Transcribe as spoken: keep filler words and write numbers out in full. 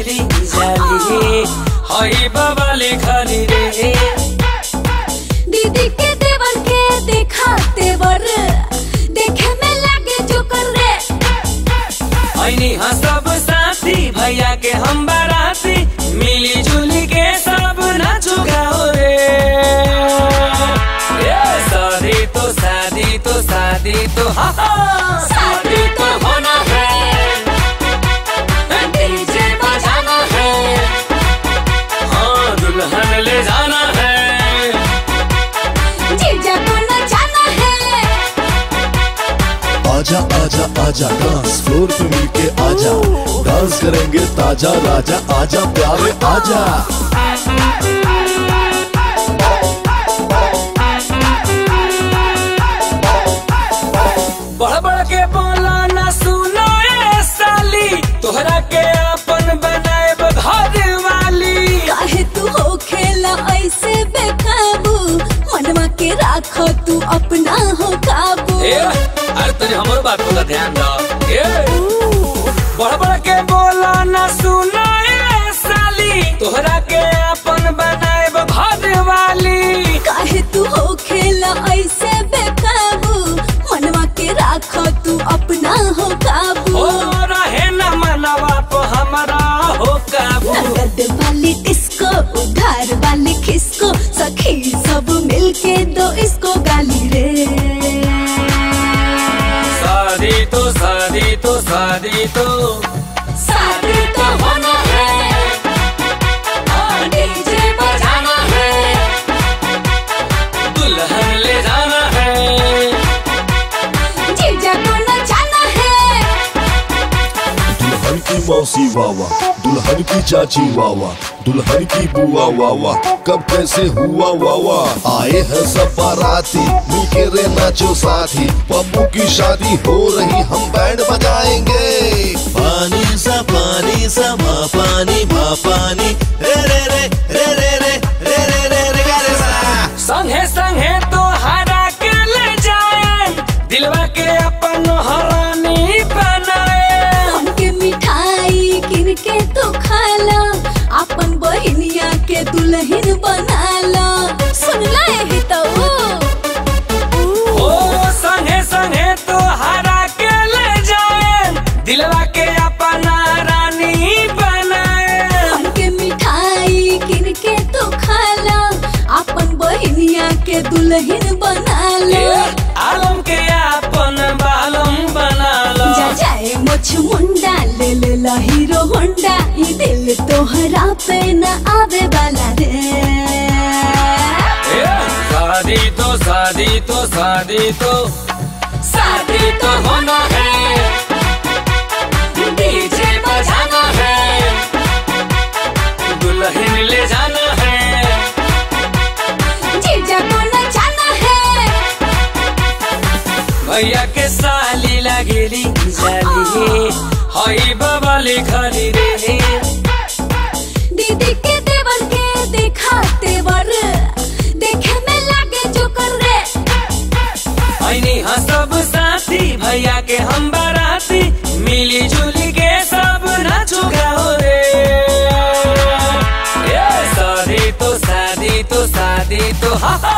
लागेली जाली हई बवाली खाली रे। दीदी के देवर के देखा तेवर देखे में लागे जो कर रे। ऐनी हाँ सब साथी भैया के हम बाराती मिली जुली के सब नाचो गाओ रे। शादी तो शादी तो शादी तो हाँ हाँ शादी तो होना है, डीजे बजाना है, हाँ दुल्हन ले जाना है, जीजा को नचाना है। आजा आजा आजा डांस फ्लोर पे मिलके आजा, डांस करेंगे ताजा राजा आजा प्यारे आजा। बढ़ बढ़ के बोला ना सुनो ए साली तोहरा के अपन बनाए घर वाली। काहे तू हो खेला ऐसे बेकाबू मनवा के राखो तू अपना हो काबू। ए अरे तुझे हमारी बात को ध्यान दो। ए बढ़ बढ़ के बोला ना सुनो ए साली तोहरा के अपन बनाए घर वाली। काहे तू हो खेला ऐसे बेकाबू मनवा के राखो तू अपना हो काबू। हो रहे न मनवा तो हमारा हो काबू। नगद वाली डिस्को उधार वाली खिसको सखी सब मिलके दो इसको गाली रे। शादी तो शादी तो शादी तो शादी तो होना है, डीजे बजाना है, दुल्हन ले जाना है, जीजा को नचाना है। दुल्हन की मौसी वावा, दुल्हन की चाची वावा, दुल्हन की बुआ वावा, कब कैसे हुआ वावा। आए हैं सब बाराती मिलके रे नाचो साथी, पप्पू की शादी हो रही हम बैंड बजाएंगे। पानी सा पानी सा मा पानी मा पानी रे रे रे रे रे रे रे रे रे रे रे सा। संगे संगे तो हरा के ले जाए दिलवा के अपन हरानी बनाए। उनके मिठाई किन के तो खाला अपन बहिनिया के दुल्हन बनाला। सुन लाए तो ओ संगे संगे तो हरा के ले जाए दिलवा के अपना रानी बनाए। उनके मिठाई किन के तो खाला अपन बहिनिया के दुल्हन बनाला। आलम के अपन बालम बना लो। जा जाए मुछ मुंडा ले ले ला हीरो होंडा ई दिल तोहरा पे न आवे वाला रे। शादी तो शादी तो शादी तो शादी तो होना है, डीजे बजाना है, दुल्हन ले जाना है, जीजा को नचाना है। भैया के साली लागेली जाली हई बवाली खाली रे। दीदी के देवर के देखा तेवर देखे में लागे जो कर रे। ऐनी हाँ सब साथी भैया के हम बाराती मिली जुली के सब नाचो गाओ रे। शादी तो शादी तो शादी तो हाँ